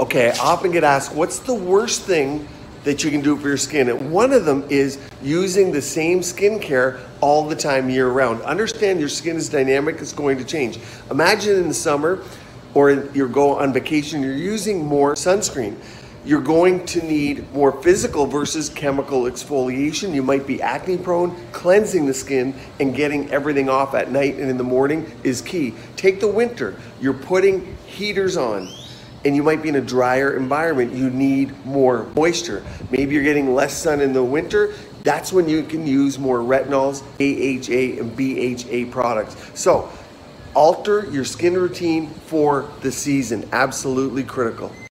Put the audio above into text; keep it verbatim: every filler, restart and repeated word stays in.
Okay, I often get asked, what's the worst thing that you can do for your skin? And one of them is using the same skincare all the time year round. Understand your skin is dynamic, it's going to change. Imagine in the summer or you're going on vacation, you're using more sunscreen. You're going to need more physical versus chemical exfoliation. You might be acne prone. Cleansing the skin and getting everything off at night and in the morning is key. Take the winter, you're putting heaters on and you might be in a drier environment. You need more moisture. Maybe you're getting less sun in the winter. That's when you can use more retinols, A H A and B H A products. So alter your skin routine for the season. Absolutely critical.